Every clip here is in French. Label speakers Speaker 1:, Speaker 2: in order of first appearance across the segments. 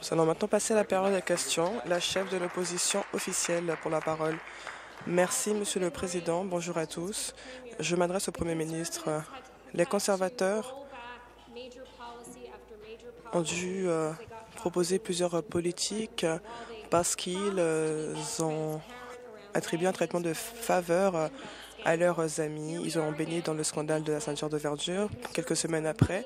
Speaker 1: Nous allons maintenant passer à la période de questions. La chef de l'opposition officielle pour la parole. Merci, Monsieur le Président. Bonjour à tous. Je m'adresse au Premier ministre. Les conservateurs ont dû proposer plusieurs politiques parce qu'ils ont attribué un traitement de faveur à leurs amis. Ils ont baigné dans le scandale de la ceinture de verdure. Quelques semaines après,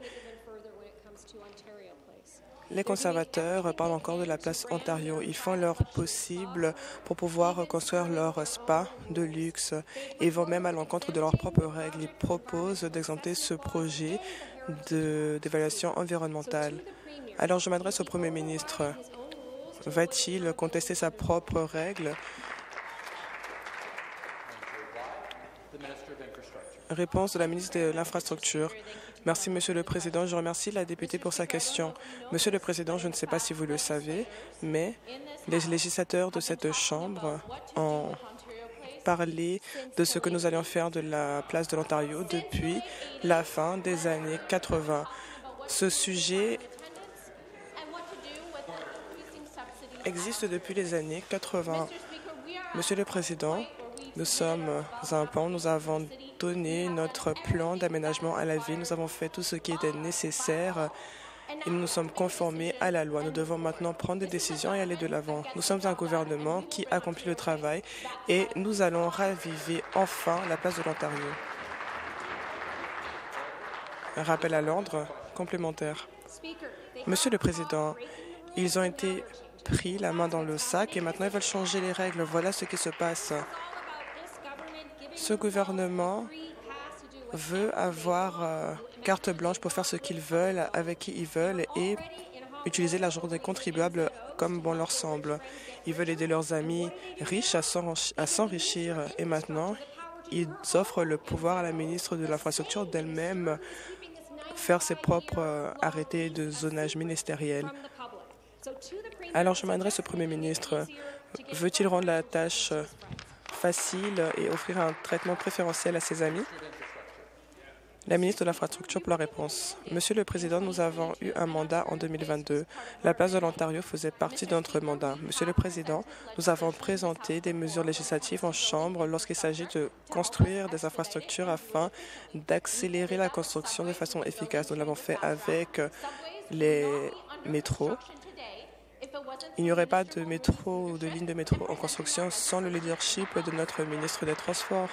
Speaker 1: les conservateurs parlent encore de la place Ontario. Ils font leur possible pour pouvoir construire leur spa de luxe et vont même à l'encontre de leurs propres règles. Ils proposent d'exempter ce projet d'évaluation environnementale. Alors je m'adresse au Premier ministre. Va-t-il contester sa propre règle? Réponse de la ministre de l'Infrastructure. Merci, Monsieur le Président. Je remercie la députée pour sa question. Monsieur le Président, je ne sais pas si vous le savez, mais les législateurs de cette Chambre ont parlé de ce que nous allions faire de la place de l'Ontario depuis la fin des années 80. Ce sujet existe depuis les années 80. Monsieur le Président, nous sommes un pan, nous avons donné notre plan d'aménagement à la ville, nous avons fait tout ce qui était nécessaire et nous nous sommes conformés à la loi. Nous devons maintenant prendre des décisions et aller de l'avant. Nous sommes un gouvernement qui accomplit le travail et nous allons raviver enfin la place de l'Ontario. Rappel à l'ordre complémentaire. Monsieur le Président, ils ont été pris la main dans le sac et maintenant ils veulent changer les règles. Voilà ce qui se passe. Ce gouvernement veut avoir carte blanche pour faire ce qu'ils veulent, avec qui ils veulent et utiliser l'argent des contribuables comme bon leur semble. Ils veulent aider leurs amis riches à s'enrichir et maintenant, ils offrent le pouvoir à la ministre de l'Infrastructure d'elle-même faire ses propres arrêtés de zonage ministériel. Alors, je m'adresse au Premier ministre. Veut-il rendre la tâche facile et offrir un traitement préférentiel à ses amis? La ministre de l'Infrastructure pour la réponse. Monsieur le Président, nous avons eu un mandat en 2022. La place de l'Ontario faisait partie de notre mandat. Monsieur le Président, nous avons présenté des mesures législatives en Chambre lorsqu'il s'agit de construire des infrastructures afin d'accélérer la construction de façon efficace. Nous l'avons fait avec les métros. Il n'y aurait pas de métro ou de ligne de métro en construction sans le leadership de notre ministre des Transports.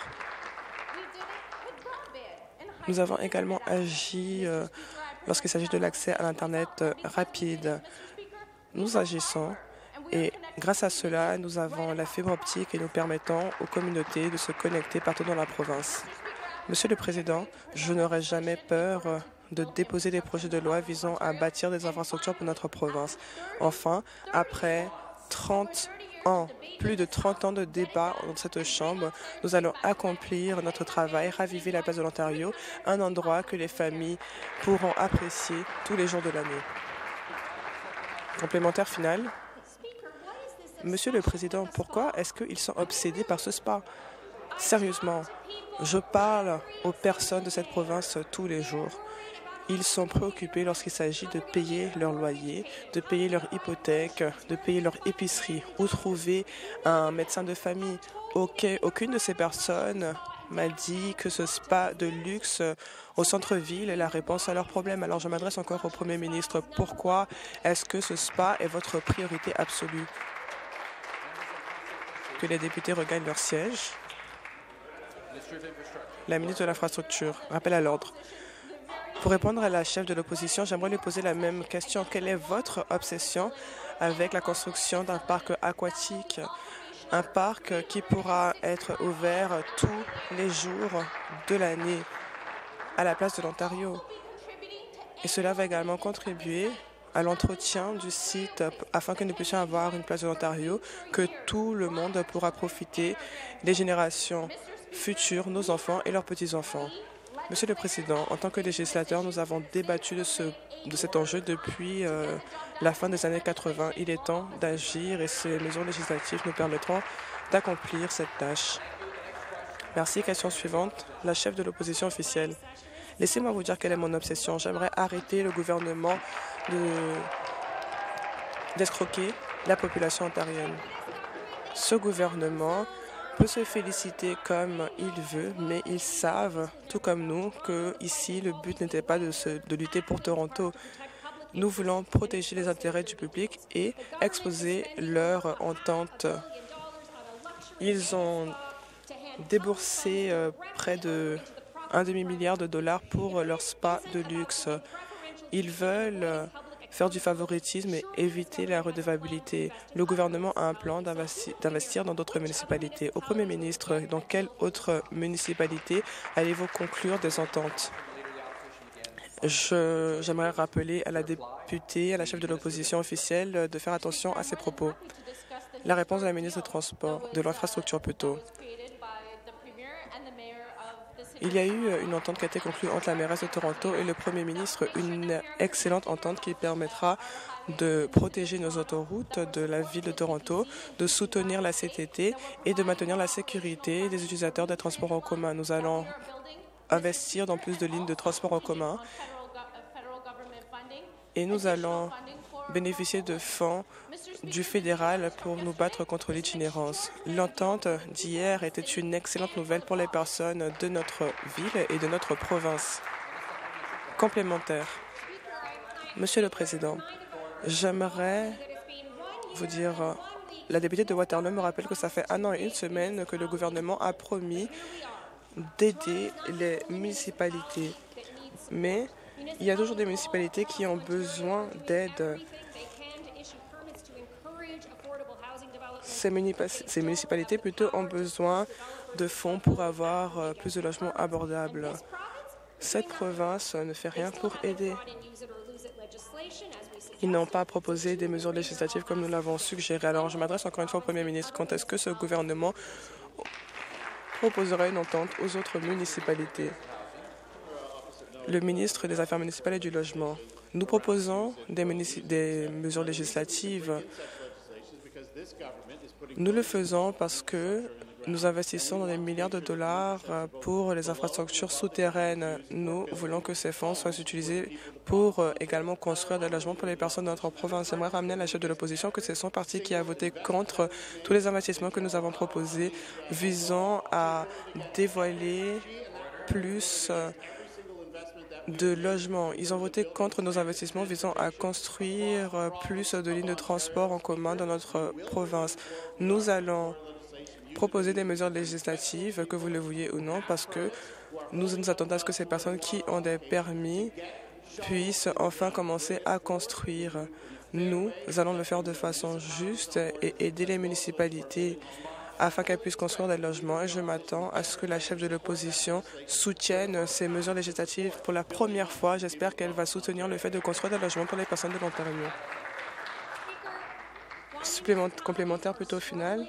Speaker 1: Nous avons également agi lorsqu'il s'agit de l'accès à l'Internet rapide. Nous agissons et grâce à cela, nous avons la fibre optique et nous permettons aux communautés de se connecter partout dans la province. Monsieur le Président, je n'aurai jamais peur de déposer des projets de loi visant à bâtir des infrastructures pour notre province. Enfin, après 30 ans, plus de 30 ans de débat dans cette Chambre, nous allons accomplir notre travail, raviver la place de l'Ontario, un endroit que les familles pourront apprécier tous les jours de l'année. Complémentaire final. Monsieur le Président, pourquoi est-ce qu'ils sont obsédés par ce spa? Sérieusement, je parle aux personnes de cette province tous les jours. Ils sont préoccupés lorsqu'il s'agit de payer leur loyer, de payer leur hypothèque, de payer leur épicerie ou trouver un médecin de famille. Aucune de ces personnes m'a dit que ce spa de luxe au centre-ville est la réponse à leurs problèmes. Alors je m'adresse encore au Premier ministre. Pourquoi est-ce que ce spa est votre priorité absolue? Que les députés regagnent leur siège. La ministre de l'Infrastructure. Rappel à l'ordre. Pour répondre à la chef de l'opposition, j'aimerais lui poser la même question. Quelle est votre obsession avec la construction d'un parc aquatique? Un parc qui pourra être ouvert tous les jours de l'année à la place de l'Ontario. Et cela va également contribuer à l'entretien du site afin que nous puissions avoir une place de l'Ontario que tout le monde pourra profiter, des générations futures, nos enfants et leurs petits-enfants. Monsieur le Président, en tant que législateur, nous avons débattu de cet enjeu depuis la fin des années 80. Il est temps d'agir et ces mesures législatives nous permettront d'accomplir cette tâche. Merci. Question suivante. La chef de l'opposition officielle. Laissez-moi vous dire quelle est mon obsession. J'aimerais arrêter le gouvernement d'escroquer la population ontarienne. Ce gouvernement peut se féliciter comme il veut, mais ils savent, tout comme nous, que ici le but n'était pas de lutter pour Toronto. Nous voulons protéger les intérêts du public et exposer leur entente. Ils ont déboursé près de un demi-milliard de dollars pour leur spa de luxe. Ils veulent faire du favoritisme et éviter la redevabilité. Le gouvernement a un plan d'investir dans d'autres municipalités. Au Premier ministre, dans quelle autre municipalité allez-vous conclure des ententes? J'aimerais rappeler à la députée, à la chef de l'opposition officielle, de faire attention à ses propos. La réponse de la ministre des Transports, de l'infrastructure plutôt. Il y a eu une entente qui a été conclue entre la mairesse de Toronto et le Premier ministre, une excellente entente qui permettra de protéger nos autoroutes de la ville de Toronto, de soutenir la CTT et de maintenir la sécurité des utilisateurs des transports en commun. Nous allons investir dans plus de lignes de transport en commun et nous allons bénéficier de fonds du fédéral pour nous battre contre l'itinérance. L'entente d'hier était une excellente nouvelle pour les personnes de notre ville et de notre province. Complémentaire. Monsieur le Président, j'aimerais vous dire, la députée de Waterloo me rappelle que ça fait 1 an et 1 semaine que le gouvernement a promis d'aider les municipalités. Mais il y a toujours des municipalités qui ont besoin d'aide. Ces municipalités plutôt ont besoin de fonds pour avoir plus de logements abordables. Cette province ne fait rien pour aider. Ils n'ont pas proposé des mesures législatives comme nous l'avons suggéré. Alors je m'adresse encore une fois au Premier ministre. Quand est-ce que ce gouvernement proposera une entente aux autres municipalités? Le ministre des Affaires municipales et du Logement. Nous proposons des mesures législatives. Nous le faisons parce que nous investissons dans des milliards de dollars pour les infrastructures souterraines. Nous voulons que ces fonds soient utilisés pour également construire des logements pour les personnes de notre province. J'aimerais ramener à la chef de l'opposition que c'est son parti qui a voté contre tous les investissements que nous avons proposés visant à dévoiler plus de logements. Ils ont voté contre nos investissements visant à construire plus de lignes de transport en commun dans notre province. Nous allons proposer des mesures législatives, que vous le vouliez ou non, parce que nous nous attendons à ce que ces personnes qui ont des permis puissent enfin commencer à construire. Nous allons le faire de façon juste et aider les municipalités afin qu'elles puissent construire des logements. Et je m'attends à ce que la chef de l'opposition soutienne ces mesures législatives pour la première fois. J'espère qu'elle va soutenir le fait de construire des logements pour les personnes de l'Ontario. Complémentaire plutôt final.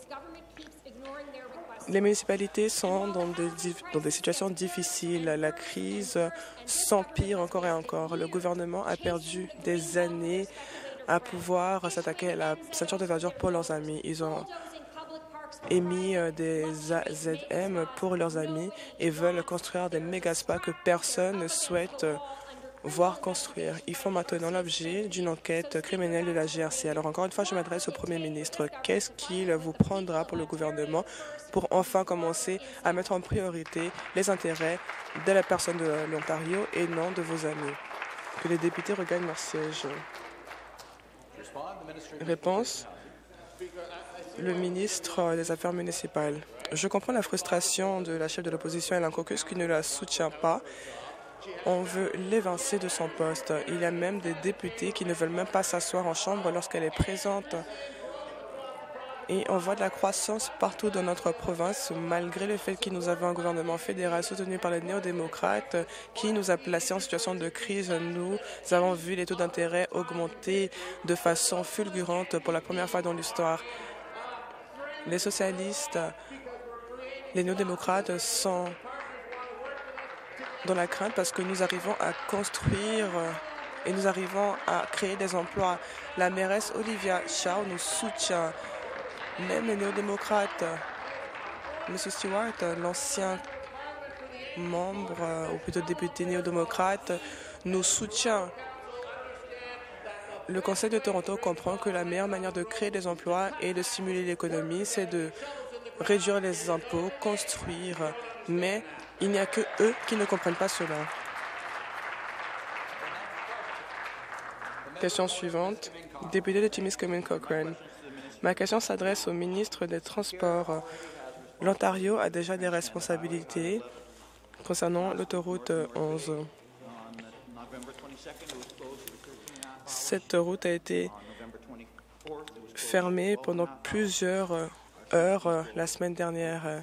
Speaker 1: Les municipalités sont dans des situations difficiles. La crise s'empire encore et encore. Le gouvernement a perdu des années à pouvoir s'attaquer à la ceinture de verdure pour leurs amis. Ils ont émis des AZM pour leurs amis et veulent construire des méga spas que personne ne souhaite voir construire. Ils font maintenant l'objet d'une enquête criminelle de la GRC. Alors encore une fois, je m'adresse au Premier ministre. Qu'est-ce qu'il vous prendra pour le gouvernement pour enfin commencer à mettre en priorité les intérêts de la personne de l'Ontario et non de vos amis? Que les députés regagnent leur siège. Réponse. Le ministre des Affaires municipales. Je comprends la frustration de la chef de l'opposition Ellen Caucus qui ne la soutient pas. On veut l'évincer de son poste. Il y a même des députés qui ne veulent même pas s'asseoir en chambre lorsqu'elle est présente. Et on voit de la croissance partout dans notre province, malgré le fait que nous avons un gouvernement fédéral soutenu par les néo-démocrates qui nous a placés en situation de crise. Nous avons vu les taux d'intérêt augmenter de façon fulgurante pour la première fois dans l'histoire. Les socialistes, les néo-démocrates sont dans la crainte parce que nous arrivons à construire et nous arrivons à créer des emplois. La mairesse Olivia Chow nous soutient. Même les néo-démocrates, M. Stewart, l'ancien membre, ou plutôt député néo-démocrate, nous soutient. Le Conseil de Toronto comprend que la meilleure manière de créer des emplois et de stimuler l'économie, c'est de réduire les impôts, construire, mais il n'y a que eux qui ne comprennent pas cela. Question suivante. Député de Timiskaming Cochrane. Ma question s'adresse au ministre des Transports. L'Ontario a déjà des responsabilités concernant l'autoroute 11. Cette route a été fermée pendant plusieurs heures la semaine dernière.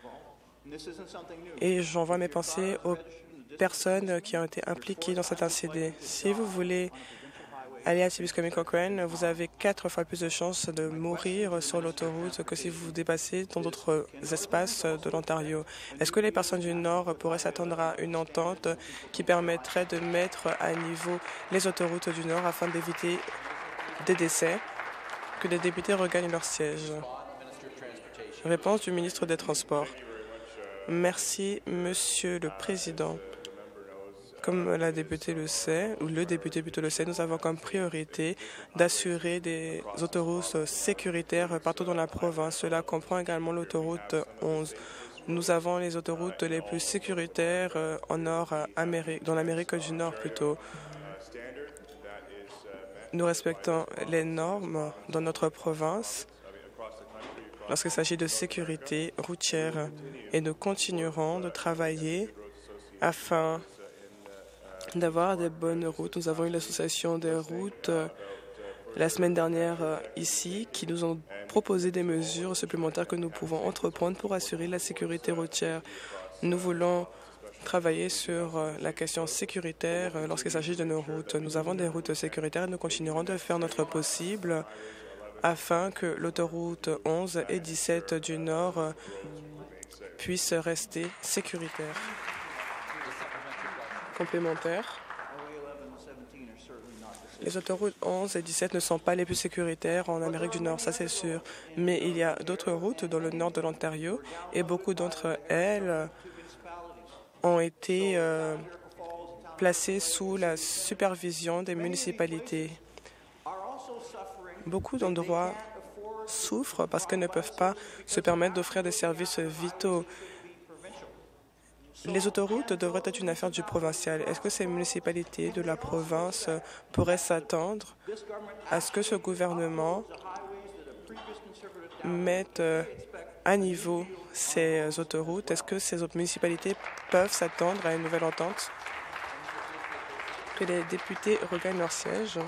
Speaker 1: Et j'envoie mes pensées aux personnes qui ont été impliquées dans cet incident. Si vous voulez aller à Timiskaming Cochrane, vous avez 4 fois plus de chances de mourir sur l'autoroute que si vous dépassez dans d'autres espaces de l'Ontario. Est-ce que les personnes du Nord pourraient s'attendre à une entente qui permettrait de mettre à niveau les autoroutes du Nord afin d'éviter des décès, que les députés regagnent leur siège? Réponse du ministre des Transports. Merci, Monsieur le Président. Comme la députée le sait, ou le député plutôt le sait, nous avons comme priorité d'assurer des autoroutes sécuritaires partout dans la province. Cela comprend également l'autoroute 11. Nous avons les autoroutes les plus sécuritaires en Nord-Amérique, dans l'Amérique du Nord plutôt. Nous respectons les normes dans notre province lorsqu'il s'agit de sécurité routière et nous continuerons de travailler afin d'avoir des bonnes routes. Nous avons eu l'association des routes la semaine dernière ici qui nous ont proposé des mesures supplémentaires que nous pouvons entreprendre pour assurer la sécurité routière. Nous voulons travailler sur la question sécuritaire lorsqu'il s'agit de nos routes. Nous avons des routes sécuritaires et nous continuerons de faire notre possible afin que l'autoroute 11 et 17 du Nord puissent rester sécuritaires. Complémentaire. Les autoroutes 11 et 17 ne sont pas les plus sécuritaires en Amérique du Nord, ça c'est sûr. Mais il y a d'autres routes dans le nord de l'Ontario et beaucoup d'entre elles ont été placées sous la supervision des municipalités. Beaucoup d'endroits souffrent parce qu'elles ne peuvent pas se permettre d'offrir des services vitaux. Les autoroutes devraient être une affaire du provincial. Est-ce que ces municipalités de la province pourraient s'attendre à ce que ce gouvernement mette à niveau ces autoroutes? Est-ce que ces autres municipalités peuvent s'attendre à une nouvelle entente? Que les députés regagnent leur siège.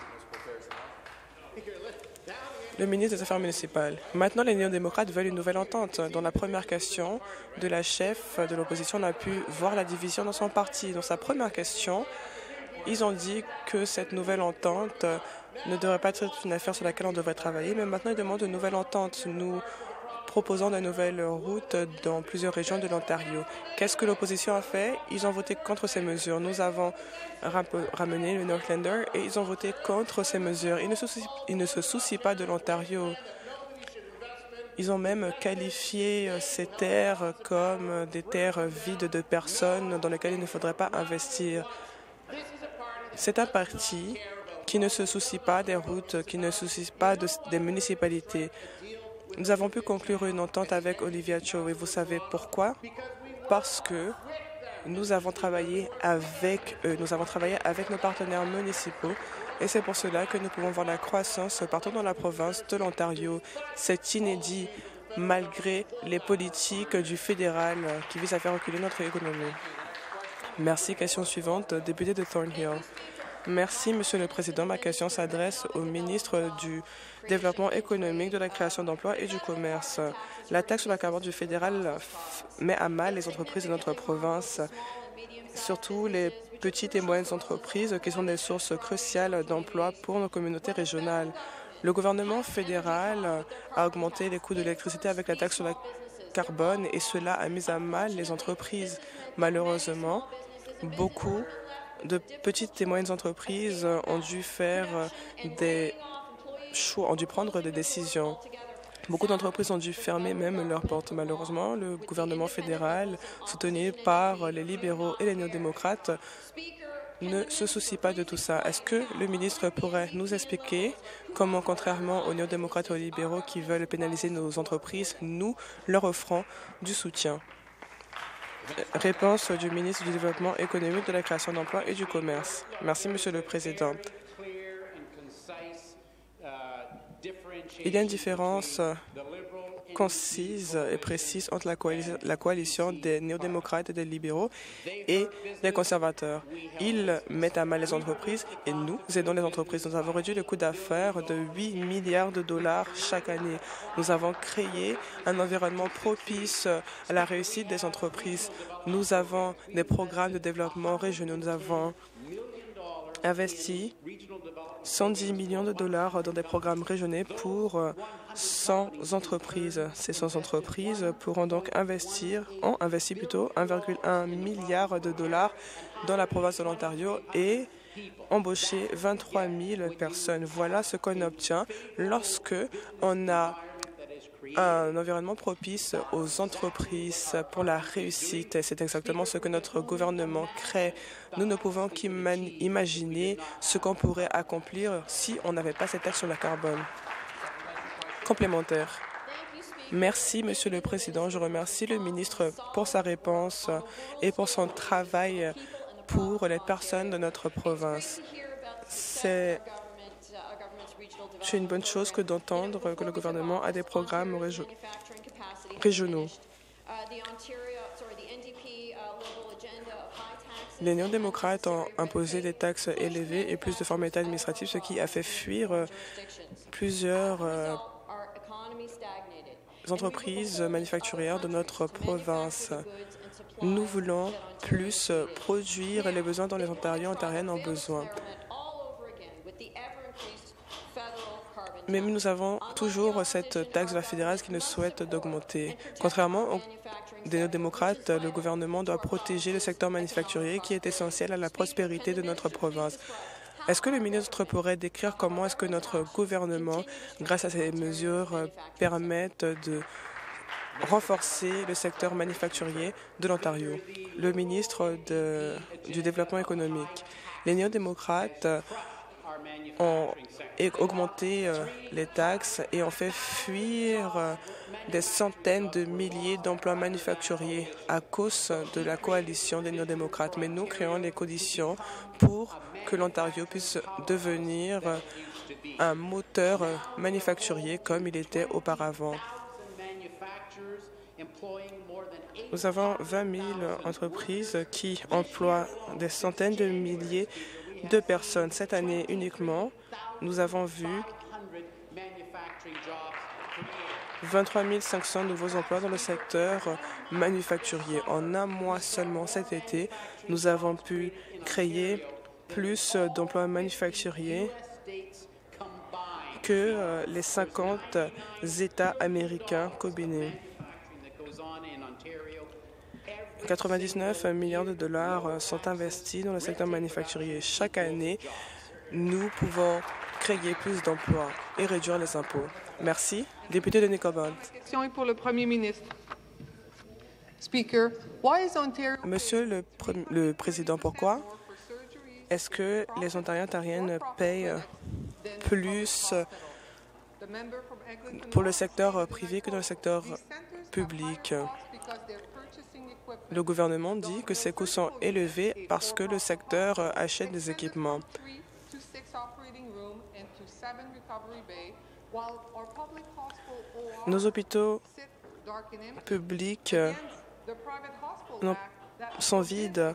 Speaker 1: Le ministre des Affaires municipales. Maintenant, les néo-démocrates veulent une nouvelle entente. Dans la première question de la chef de l'opposition, on a pu voir la division dans son parti. Dans sa première question, ils ont dit que cette nouvelle entente ne devrait pas être une affaire sur laquelle on devrait travailler, mais maintenant, ils demandent une nouvelle entente. Nous proposons de nouvelles routes dans plusieurs régions de l'Ontario. Qu'est-ce que l'opposition a fait? Ils ont voté contre ces mesures. Nous avons ramené le Northlander et ils ont voté contre ces mesures. Ils ne se soucient pas de l'Ontario. Ils ont même qualifié ces terres comme des terres vides de personnes dans lesquelles il ne faudrait pas investir. C'est un parti qui ne se soucie pas des routes, qui ne se soucie pas des municipalités. Nous avons pu conclure une entente avec Olivia Cho et vous savez pourquoi? Parce que nous avons travaillé avec eux, nous avons travaillé avec nos partenaires municipaux et c'est pour cela que nous pouvons voir la croissance partout dans la province de l'Ontario. C'est inédit malgré les politiques du fédéral qui visent à faire reculer notre économie. Merci. Question suivante, député de Thornhill. Merci, Monsieur le Président. Ma question s'adresse au ministre du Développement économique, de la création d'emplois et du commerce. La taxe sur la carbone du fédéral met à mal les entreprises de notre province, surtout les petites et moyennes entreprises qui sont des sources cruciales d'emplois pour nos communautés régionales. Le gouvernement fédéral a augmenté les coûts de l'électricité avec la taxe sur la carbone et cela a mis à mal les entreprises. Malheureusement, beaucoup de petites et moyennes entreprises ont dû faire des choix, ont dû prendre des décisions. Beaucoup d'entreprises ont dû fermer même leurs portes. Malheureusement, le gouvernement fédéral, soutenu par les libéraux et les néo-démocrates, ne se soucie pas de tout ça. Est-ce que le ministre pourrait nous expliquer comment, contrairement aux néo-démocrates et aux libéraux qui veulent pénaliser nos entreprises, nous leur offrons du soutien? Réponse du ministre du Développement économique, de la création d'emplois et du commerce. Merci, Monsieur le Président. Il y a une différence concise et précise entre la coalition des néo-démocrates et des libéraux et des conservateurs. Ils mettent à mal les entreprises et nous aidons les entreprises. Nous avons réduit le coût d'affaires de 8 milliards de dollars chaque année. Nous avons créé un environnement propice à la réussite des entreprises. Nous avons des programmes de développement régionaux. Nous avons investi 110 millions de dollars dans des programmes régionaux pour 100 entreprises. Ces 100 entreprises pourront donc ont investi plutôt 1,1 milliard de dollars dans la province de l'Ontario et embauché 23 000 personnes. Voilà ce qu'on obtient lorsque on a un environnement propice aux entreprises pour la réussite. C'est exactement ce que notre gouvernement crée. Nous ne pouvons qu'imaginer ce qu'on pourrait accomplir si on n'avait pas cette taxe sur le carbone. Complémentaire. Merci, Monsieur le Président. Je remercie le ministre pour sa réponse et pour son travail pour les personnes de notre province. C'est une bonne chose que d'entendre que le gouvernement a des programmes régionaux. Les néo-démocrates ont imposé des taxes élevées et plus de formalités administratives, ce qui a fait fuir plusieurs entreprises manufacturières de notre province. Nous voulons plus produire les besoins dont les Ontariens et Ontariennes ont besoin. Mais nous avons toujours cette taxe fédérale qui ne souhaite d'augmenter. Contrairement aux néo-démocrates, le gouvernement doit protéger le secteur manufacturier qui est essentiel à la prospérité de notre province. Est-ce que le ministre pourrait décrire comment est-ce que notre gouvernement, grâce à ces mesures, permettent de renforcer le secteur manufacturier de l'Ontario? Le ministre du Développement économique. Les néo-démocrates ont augmenté les taxes et ont fait fuir des centaines de milliers d'emplois manufacturiers à cause de la coalition des néo-démocrates. Mais nous créons les conditions pour que l'Ontario puisse devenir un moteur manufacturier comme il était auparavant. Nous avons 20 000 entreprises qui emploient des centaines de milliers de personnes. Cette année uniquement, nous avons vu 23 500 nouveaux emplois dans le secteur manufacturier. En un mois seulement cet été, nous avons pu créer plus d'emplois manufacturiers que les 50 États américains combinés. 99 milliards de dollars sont investis dans le secteur manufacturier. Chaque année, nous pouvons créer plus d'emplois et réduire les impôts. Merci. Député de Nicobalt.
Speaker 2: La question est pour le Premier ministre.
Speaker 1: Monsieur le Président, pourquoi est-ce que les Ontariens et Ontariennes payent plus pour le secteur privé que dans le secteur public? Le gouvernement dit que ces coûts sont élevés parce que le secteur achète des équipements. Nos hôpitaux publics sont vides.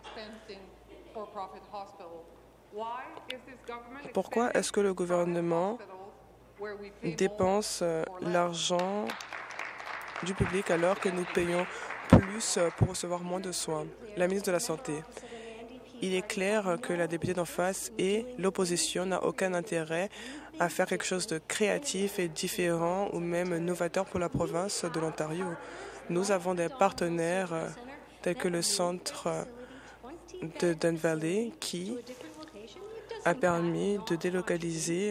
Speaker 1: Pourquoi est-ce que le gouvernement dépense l'argent du public alors que nous payons plus pour recevoir moins de soins? La ministre de la Santé. Il est clair que la députée d'en face et l'opposition n'a aucun intérêt à faire quelque chose de créatif et différent ou même novateur pour la province de l'Ontario. Nous avons des partenaires tels que le centre de Don Valley qui a permis de délocaliser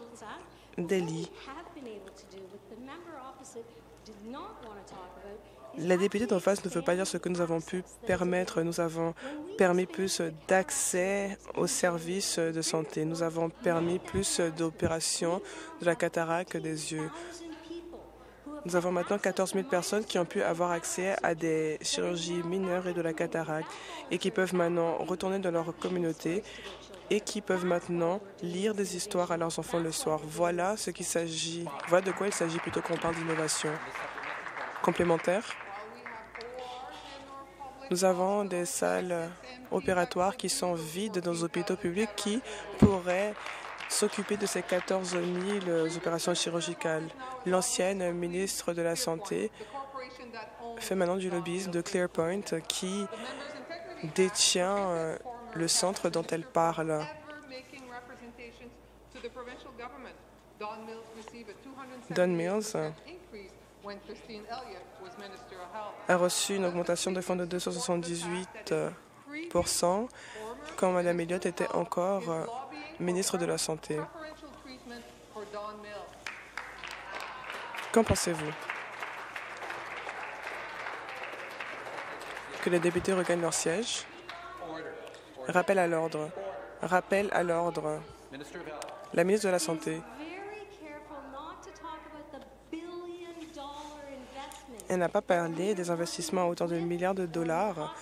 Speaker 1: des lits. La députée d'en face ne veut pas dire ce que nous avons pu permettre. Nous avons permis plus d'accès aux services de santé. Nous avons permis plus d'opérations de la cataracte des yeux. Nous avons maintenant 14 000 personnes qui ont pu avoir accès à des chirurgies mineures et de la cataracte et qui peuvent maintenant retourner dans leur communauté et qui peuvent maintenant lire des histoires à leurs enfants le soir. Voilà ce qu'il s'agit. Voilà de quoi il s'agit plutôt qu'on parle d'innovation. Complémentaire. Nous avons des salles opératoires qui sont vides dans nos hôpitaux publics qui pourraient s'occuper de ces 14 000 opérations chirurgicales. L'ancienne ministre de la Santé fait maintenant du lobbyisme de ClearPoint qui détient le centre dont elle parle. Don Mills a reçu une augmentation de fonds de 278% quand Mme Elliott était encore ministre de la Santé. Qu'en pensez-vous? Que les députés regagnent leur siège? Rappel à l'ordre. Rappel à l'ordre. La ministre de la Santé. Elle n'a pas parlé des investissements à hauteur de milliards de dollars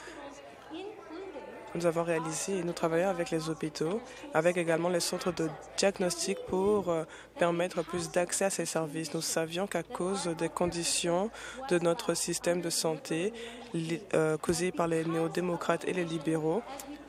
Speaker 1: que nous avons réalisés et nous travaillons avec les hôpitaux, avec également les centres de diagnostic pour permettre plus d'accès à ces services. Nous savions qu'à cause des conditions de notre système de santé causées par les néo-démocrates et les libéraux,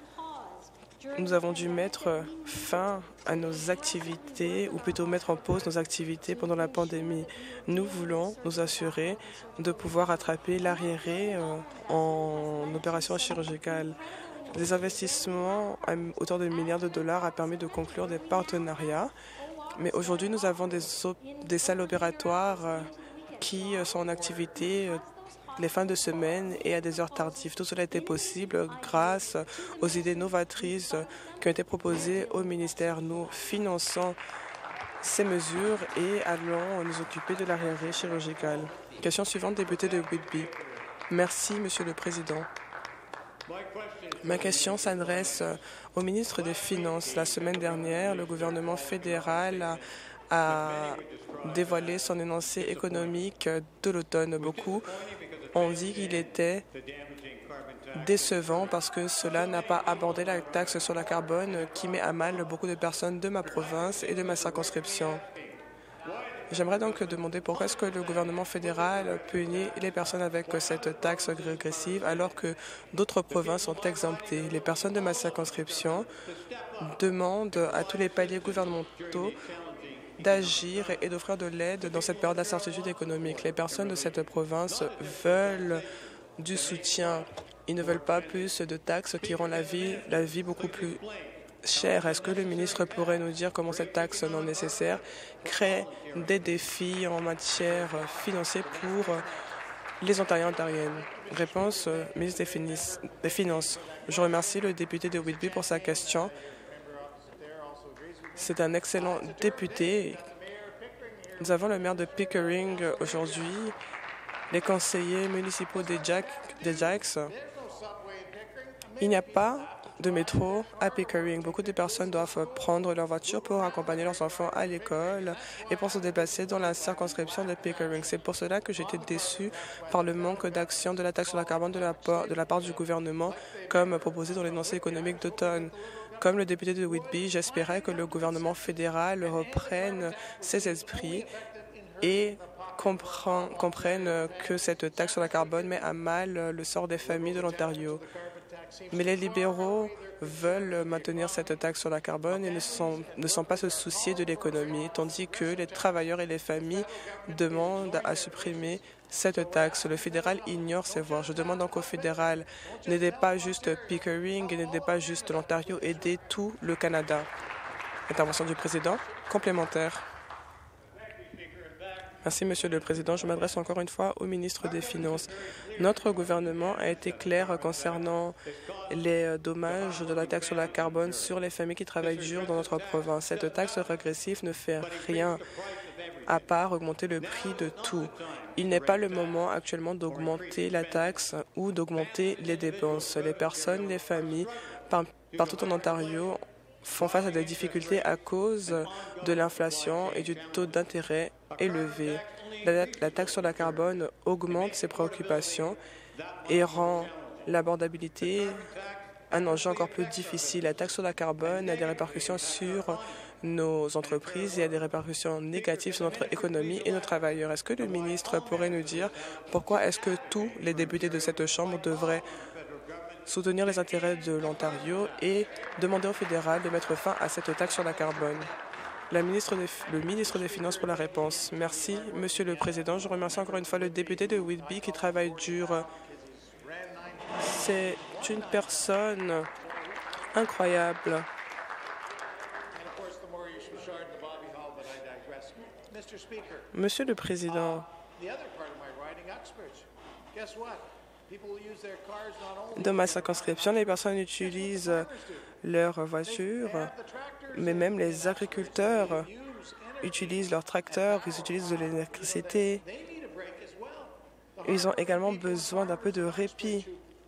Speaker 1: nous avons dû mettre fin à nos activités, ou plutôt mettre en pause nos activités pendant la pandémie. Nous voulons nous assurer de pouvoir attraper l'arriéré en opérations chirurgicales. Des investissements à hauteur de milliards de dollars a permis de conclure des partenariats, mais aujourd'hui nous avons des salles opératoires qui sont en activité les fins de semaine et à des heures tardives. Tout cela a été possible grâce aux idées novatrices qui ont été proposées au ministère. Nous finançons ces mesures et allons nous occuper de l'arriéré chirurgical. Question suivante, député de Whitby. Merci, Monsieur le Président. Ma question s'adresse au ministre des Finances. La semaine dernière, le gouvernement fédéral a dévoilé son énoncé économique de l'automne. Beaucoup ont dit qu'il était décevant parce que cela n'a pas abordé la taxe sur la carbone qui met à mal beaucoup de personnes de ma province et de ma circonscription. J'aimerais donc demander pourquoi est-ce que le gouvernement fédéral punit les personnes avec cette taxe régressive alors que d'autres provinces sont exemptées. Les personnes de ma circonscription demandent à tous les paliers gouvernementaux d'agir et d'offrir de l'aide dans cette période d'incertitude économique. Les personnes de cette province veulent du soutien. Ils ne veulent pas plus de taxes qui rendent la vie beaucoup plus chère. Est-ce que le ministre pourrait nous dire comment cette taxe non nécessaire crée des défis en matière financière pour les Ontariens et Ontariennes? Réponse, ministre des Finances. Je remercie le député de Whitby pour sa question. C'est un excellent député. Nous avons le maire de Pickering aujourd'hui, les conseillers municipaux des Jacks. Il n'y a pas de métro à Pickering. Beaucoup de personnes doivent prendre leur voiture pour accompagner leurs enfants à l'école et pour se déplacer dans la circonscription de Pickering. C'est pour cela que j'étais déçu par le manque d'action de la taxe sur la carbone de la part du gouvernement, comme proposé dans l'énoncé économique d'automne. Comme le député de Whitby, j'espérais que le gouvernement fédéral reprenne ses esprits et comprenne que cette taxe sur la carbone met à mal le sort des familles de l'Ontario. Mais les libéraux veulent maintenir cette taxe sur la carbone et ne sont pas se soucier de l'économie, tandis que les travailleurs et les familles demandent à supprimer cette taxe. Le fédéral ignore ces voix. Je demande donc au fédéral, n'aidez pas juste Pickering et n'aidez pas juste l'Ontario, aidez tout le Canada. Intervention du président. Complémentaire. Merci, Monsieur le Président. Je m'adresse encore une fois au ministre des Finances. Notre gouvernement a été clair concernant les dommages de la taxe sur la carbone sur les familles qui travaillent dur dans notre province. Cette taxe régressive ne fait rien à part augmenter le prix de tout. Il n'est pas le moment actuellement d'augmenter la taxe ou d'augmenter les dépenses. Les personnes, les familles, partout en Ontario, font face à des difficultés à cause de l'inflation et du taux d'intérêt élevé. La taxe sur la carbone augmente ces préoccupations et rend l'abordabilité un enjeu encore plus difficile. La taxe sur la carbone a des répercussions sur nos entreprises et a des répercussions négatives sur notre économie et nos travailleurs. Est-ce que le ministre pourrait nous dire pourquoi est-ce que tous les députés de cette Chambre devraient soutenir les intérêts de l'Ontario et demander au fédéral de mettre fin à cette taxe sur la carbone? Le ministre des Finances pour la réponse. Merci, Monsieur le Président. Je remercie encore une fois le député de Whitby qui travaille dur. C'est une personne incroyable. Monsieur le Président, dans ma circonscription, les personnes utilisent leur voiture, mais même les agriculteurs utilisent leurs tracteurs, ils utilisent de l'électricité. Ils ont également besoin d'un peu de répit.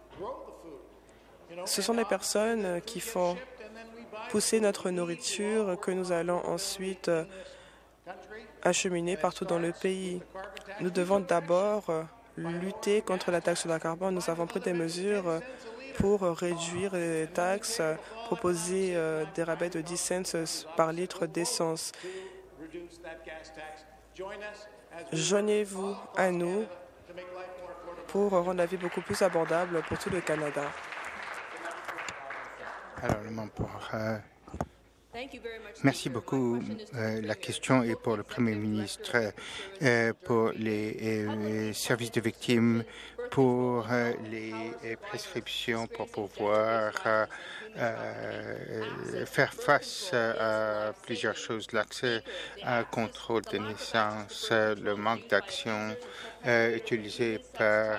Speaker 1: Ce sont des personnes qui font pousser notre nourriture que nous allons ensuite acheminer partout dans le pays. Nous devons d'abord lutter contre la taxe sur la carbone. Nous avons pris des mesures pour réduire les taxes, proposer des rabais de 10 cents par litre d'essence. Joignez-vous à nous pour rendre la vie beaucoup plus abordable pour tout le Canada.
Speaker 3: Alors, le membre merci beaucoup. La question est pour le Premier ministre, pour les services de victimes, pour les prescriptions pour pouvoir faire face à plusieurs choses, l'accès à contrôle de naissance, le manque d'action utilisé par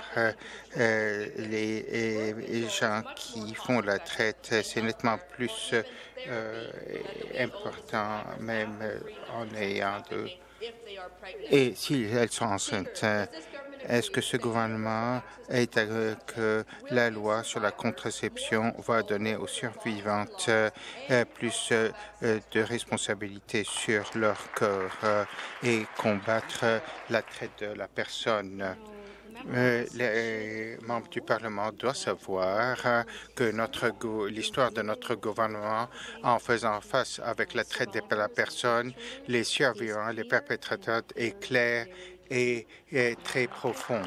Speaker 3: les gens qui font la traite. C'est nettement plus important, même en ayant de... Et si elles sont enceintes, est-ce que ce gouvernement est que la loi sur la contraception va donner aux survivantes plus de responsabilités sur leur corps et combattre la traite de la personne? Les membres du Parlement doivent savoir que l'histoire de notre gouvernement en faisant face avec la traite de la personne, les survivants, les perpétrateurs est clair et très profond.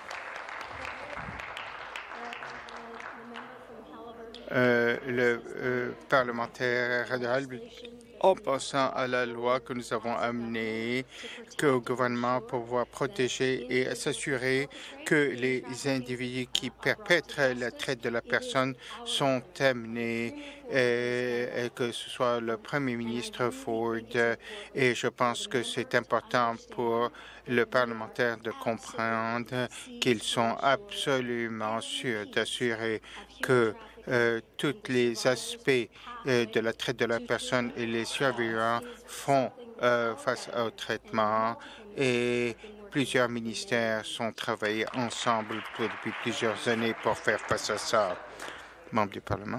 Speaker 3: Le parlementaire en pensant à la loi que nous avons amenée, que le gouvernement pourra protéger et s'assurer que les individus qui perpètrent la traite de la personne sont amenés, et que ce soit le Premier ministre Ford. Et je pense que c'est important pour le parlementaire de comprendre qu'ils sont absolument sûrs d'assurer que tous les aspects de la traite de la personne et les survivants font face au traitement, et plusieurs ministères sont travaillés ensemble depuis plusieurs années pour faire face à ça. Membre du Parlement.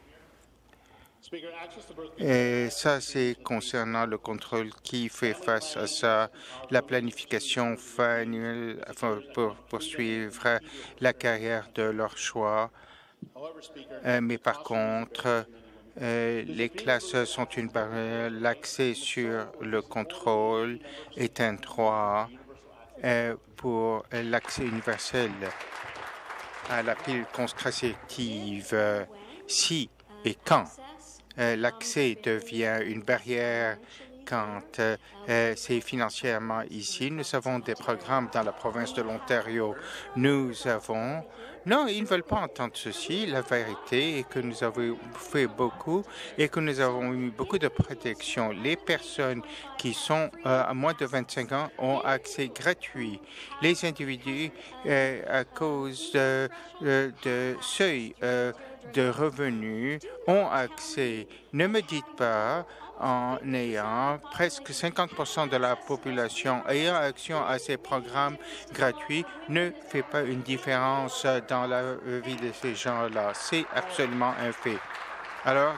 Speaker 3: Et ça, c'est concernant le contrôle qui fait face à ça, la planification annuelle pour poursuivre la carrière de leur choix. Mais par contre, les classes sont une barrière. L'accès sur le contrôle est un droit pour l'accès universel à la pile contraceptive. Si et quand l'accès devient une barrière quand c'est financièrement ici. Nous avons des programmes dans la province de l'Ontario. Nous avons... Non, ils ne veulent pas entendre ceci. La vérité est que nous avons fait beaucoup et que nous avons eu beaucoup de protection. Les personnes qui sont à moins de 25 ans ont accès gratuit. Les individus, à cause de seuil de revenus, ont accès. Ne me dites pas en ayant presque 50% de la population ayant accès à ces programmes gratuits ne fait pas une différence dans la vie de ces gens-là. C'est absolument un fait. Alors,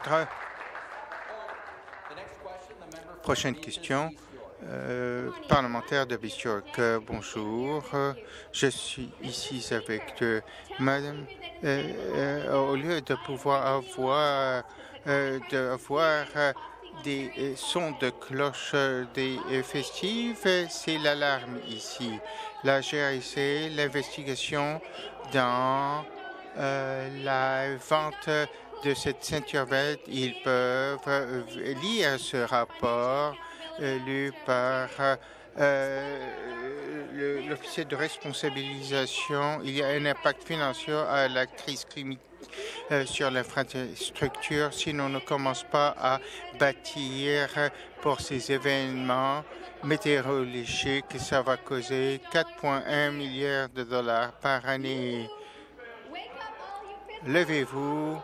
Speaker 3: prochaine question. Parlementaire de Bisyork. Bonjour. Je suis ici avec Madame. Au lieu de pouvoir avoir des sons de cloche des festives, c'est l'alarme ici. La GRC, l'investigation dans la vente de cette ceinture verte, ils peuvent lire ce rapport lu par l'officier de responsabilisation. Il y a un impact financier à la crise climatique sur l'infrastructure si l'on ne commence pas à bâtir pour ces événements météorologiques. Ça va causer 4,1 milliards de dollars par année. Levez-vous.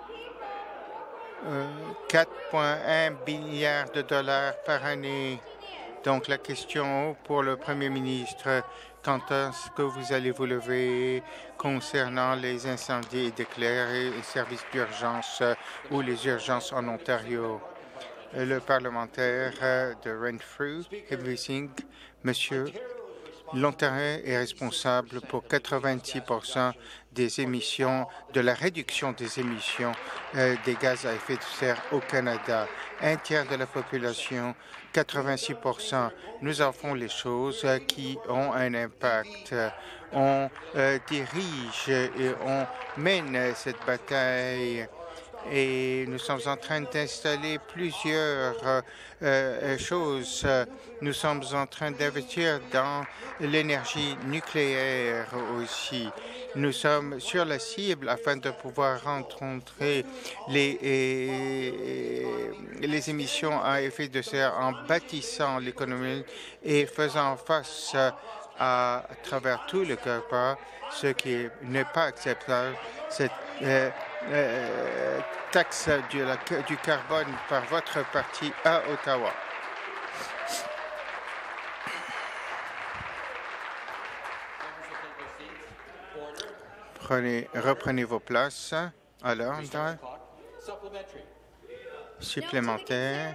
Speaker 3: 4,1 milliards de dollars par année. Donc la question pour le Premier ministre, quand est-ce que vous allez vous lever concernant les incendies déclarés et services d'urgence ou les urgences en Ontario? Le parlementaire de Renfrew, Everything, Monsieur, l'Ontario est responsable pour 86% des émissions, de la réduction des émissions des gaz à effet de serre au Canada. Un tiers de la population, 86%. Nous en faisons les choses qui ont un impact. On dirige et on mène cette bataille. Et nous sommes en train d'installer plusieurs choses. Nous sommes en train d'investir dans l'énergie nucléaire aussi. Nous sommes sur la cible afin de pouvoir rencontrer les émissions à effet de serre en bâtissant l'économie et faisant face à travers tout le Canada, ce qui n'est pas acceptable, cette taxe du carbone par votre parti à Ottawa. Reprenez vos places à l'ordre. Supplémentaire.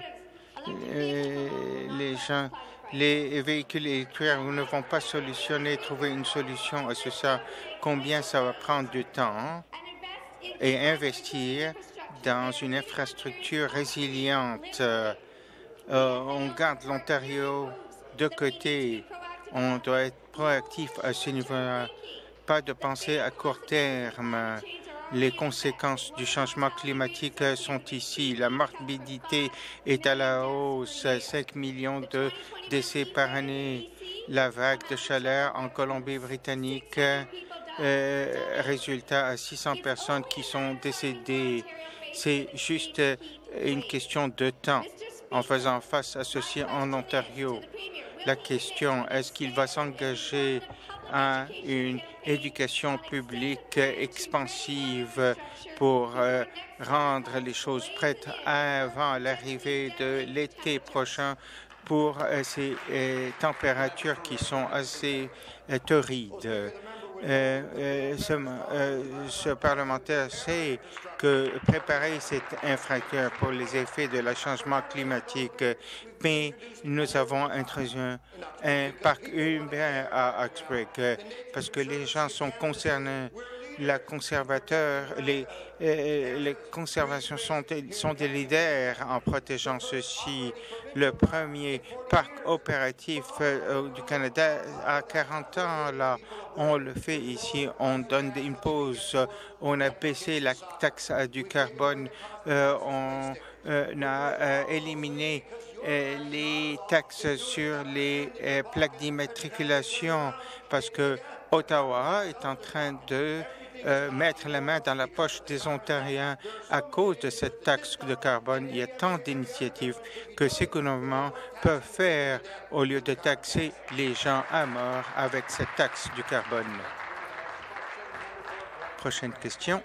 Speaker 3: Les véhicules électriques ne vont pas trouver une solution à ça. Combien ça va prendre du temps et investir dans une infrastructure résiliente. On garde l'Ontario de côté. On doit être proactif à ce niveau-là. Pas de pensée à court terme. Les conséquences du changement climatique sont ici. La morbidité est à la hausse. 5 millions de décès par année. La vague de chaleur en Colombie-Britannique, résultat à 600 personnes qui sont décédées. C'est juste une question de temps en faisant face à ceci en Ontario. La question, est-ce qu'il va s'engager à une éducation publique expansive pour rendre les choses prêtes avant l'arrivée de l'été prochain pour ces températures qui sont assez torrides? Ce parlementaire sait que préparer cette infrastructure pour les effets de la changement climatique, mais nous avons introduit un parc urbain à Uxbridge parce que les gens sont concernés. Les conservations sont des leaders en protégeant ceci. Le premier parc opératif du Canada à 40 ans, là, on le fait ici, on donne une pause, on a baissé la taxe du carbone, on n'a éliminé les taxes sur les plaques d'immatriculation parce que Ottawa est en train de mettre la main dans la poche des Ontariens à cause de cette taxe de carbone. Il y a tant d'initiatives que ces gouvernements peuvent faire au lieu de taxer les gens à mort avec cette taxe du carbone. Prochaine question.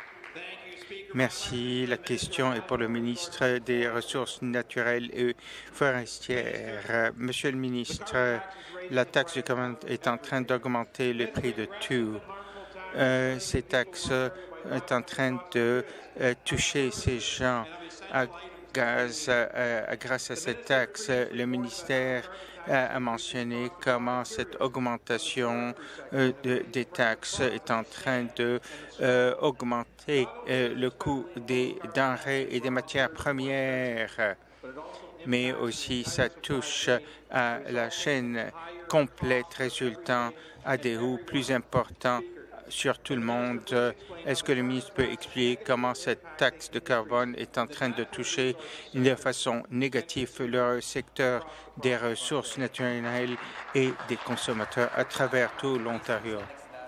Speaker 3: Merci. La question est pour le ministre des Ressources naturelles et forestières. Monsieur le ministre, la taxe du carbone est en train d'augmenter le prix de tout. Ces taxes sont en train de toucher ces gens grâce à cette taxe. Le ministère a mentionné comment cette augmentation des taxes est en train de augmenter le coût des denrées et des matières premières, mais aussi ça touche à la chaîne complète résultant à des coûts plus importants sur tout le monde. Est-ce que le ministre peut expliquer comment cette taxe de carbone est en train de toucher de façon négative le secteur des ressources naturelles et des consommateurs à travers tout l'Ontario?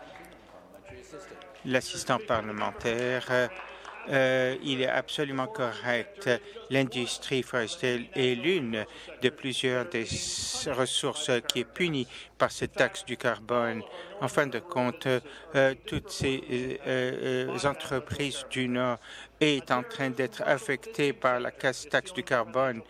Speaker 3: L'assistant parlementaire, il est absolument correct. L'industrie forestière est l'une de plusieurs des ressources qui est punie par cette taxe du carbone. En fin de compte, toutes ces entreprises du Nord est en train d'être affectées par la taxe du carbone.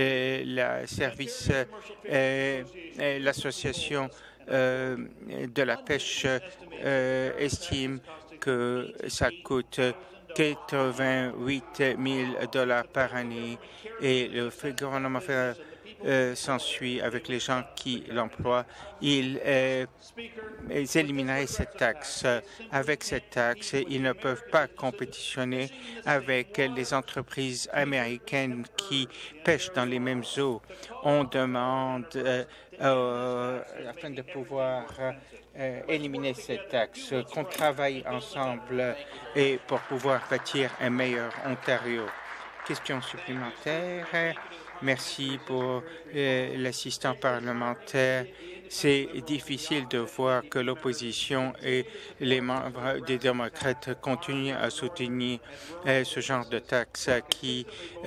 Speaker 3: L'association de la pêche estime que ça coûte 88 000 $ par année et le gouvernement fédéral s'ensuit avec les gens qui l'emploient. Ils élimineraient cette taxe. Avec cette taxe, ils ne peuvent pas compétitionner avec les entreprises américaines qui pêchent dans les mêmes eaux. On demande, afin de pouvoir éliminer cette taxe, qu'on travaille ensemble et pour pouvoir bâtir un meilleur Ontario. Question supplémentaire. Merci pour l'assistant parlementaire. C'est difficile de voir que l'opposition et les membres des démocrates continuent à soutenir ce genre de taxes qui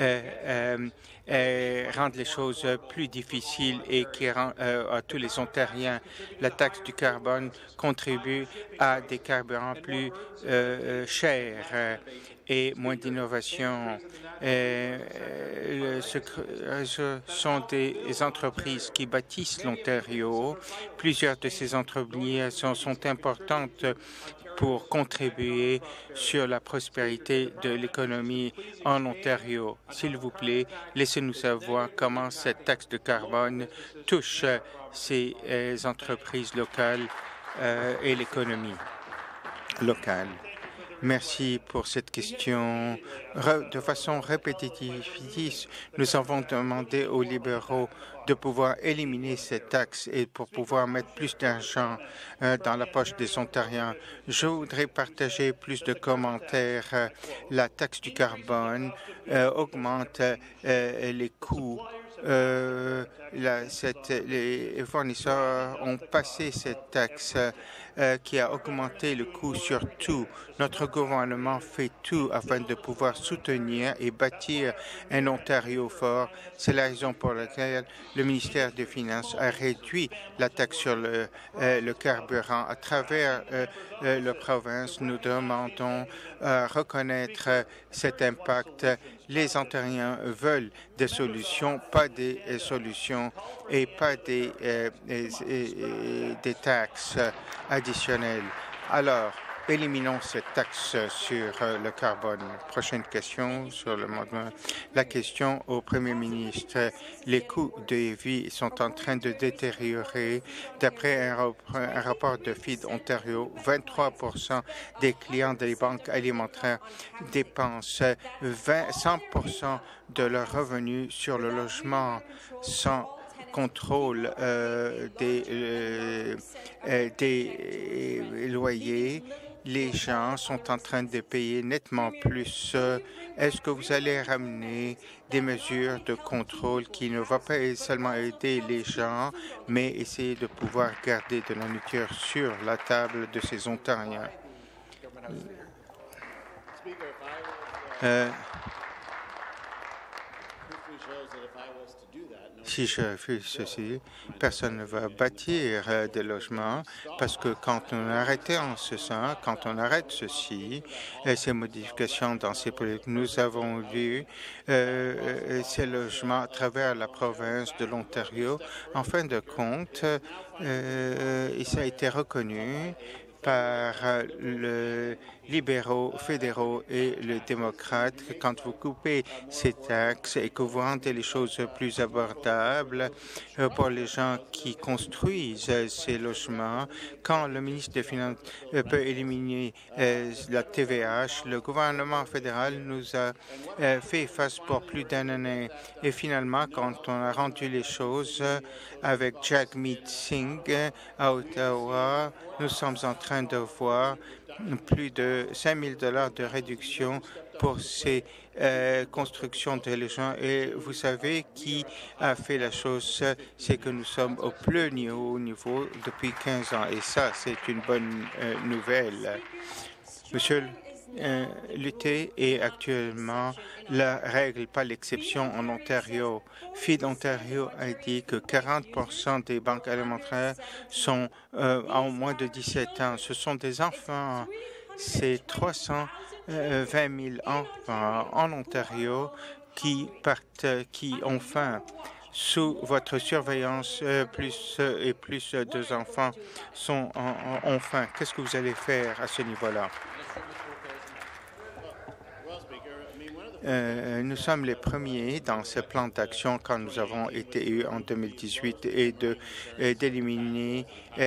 Speaker 3: rendent les choses plus difficiles et qui rend à tous les Ontariens. La taxe du carbone contribue à des carburants plus chers et moins d'innovation. Ce sont des entreprises qui bâtissent l'Ontario. Plusieurs de ces entreprises sont importantes pour contribuer sur la prospérité de l'économie en Ontario. S'il vous plaît, laissez-nous savoir comment cette taxe de carbone touche ces entreprises locales et l'économie locale. Merci pour cette question. De façon répétitive, nous avons demandé aux libéraux de pouvoir éliminer cette taxe et pour pouvoir mettre plus d'argent dans la poche des Ontariens. Je voudrais partager plus de commentaires. La taxe du carbone augmente les coûts. Les fournisseurs ont passé cette taxe qui a augmenté le coût sur tout. Notre gouvernement fait tout afin de pouvoir soutenir et bâtir un Ontario fort. C'est la raison pour laquelle le ministère des Finances a réduit la taxe sur le carburant. À travers la province, nous demandons reconnaître cet impact. Les Ontariens veulent des solutions, pas des solutions et pas des taxes additionnelles. Alors, éliminons cette taxe sur le carbone. Prochaine question sur le mode. La question au Premier ministre. Les coûts de vie sont en train de détériorer. D'après un rapport de Feed Ontario, 23% des clients des banques alimentaires dépensent 100% de leurs revenus sur le logement sans contrôle des loyers. Les gens sont en train de payer nettement plus est-ce que vous allez ramener des mesures de contrôle qui ne vont pas seulement aider les gens, mais essayer de pouvoir garder de la nourriture sur la table de ces Ontariens? Si je fais ceci, personne ne va bâtir des logements parce que quand on arrête ceci, ces modifications dans ces politiques, nous avons vu ces logements à travers la province de l'Ontario. En fin de compte, et ça a été reconnu par les libéraux fédéraux et les démocrates que quand vous coupez ces taxes et que vous rendez les choses plus abordables pour les gens qui construisent ces logements, quand le ministre des Finances peut éliminer la TVH, le gouvernement fédéral nous a fait face pour plus d'une année. Et finalement, quand on a rendu les choses avec Jagmeet Singh à Ottawa, nous sommes en train de voir plus de 5 000 $ de réduction pour ces constructions de logements. Et vous savez qui a fait la chose? C'est que nous sommes au plus haut niveau depuis 15 ans. Et ça, c'est une bonne nouvelle. Monsieur l'UT est actuellement la règle, pas l'exception en Ontario. FID Ontario a dit que 40% des banques alimentaires sont en moins de 17 ans. Ce sont des enfants. C'est 320 000 enfants en Ontario qui ont faim. Sous votre surveillance, plus et plus de enfants ont faim. Qu'est-ce que vous allez faire à ce niveau-là? Nous sommes les premiers dans ce plan d'action quand nous avons été élus en 2018 et d'éliminer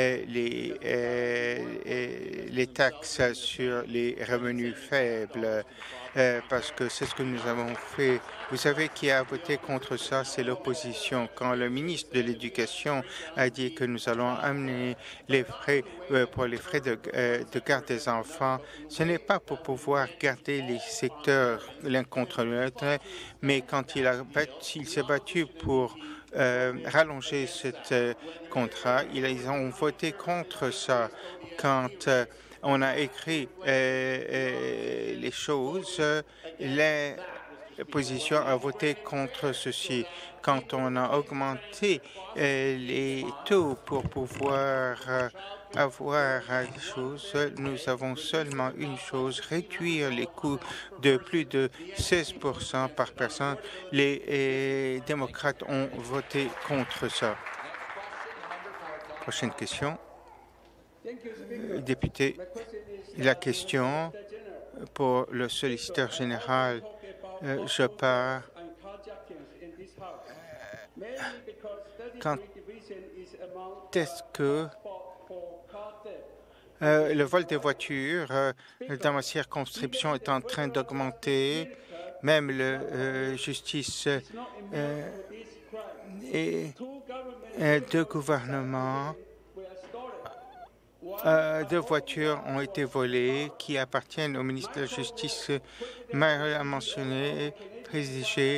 Speaker 3: les taxes sur les revenus faibles parce que c'est ce que nous avons fait. Vous savez qui a voté contre ça? C'est l'opposition. Quand le ministre de l'Éducation a dit que nous allons amener les frais pour les frais de garde des enfants, ce n'est pas pour pouvoir garder les secteurs l'un contre l'autre, mais quand il s'est battu pour rallonger ce contrat, ils ont voté contre ça. Quand on a écrit les choses, l'opposition a voté contre ceci. Quand on a augmenté les taux pour pouvoir avoir des choses, nous avons seulement une chose, réduire les coûts de plus de 16% par personne. Les démocrates ont voté contre ça. Prochaine question. Député, la question pour le solliciteur général. Je pars quand est-ce que le vol des voitures dans ma circonscription est en train d'augmenter, même la justice et deux gouvernements. Deux voitures ont été volées qui appartiennent au ministre de la Justice. Marie a mentionné, présidé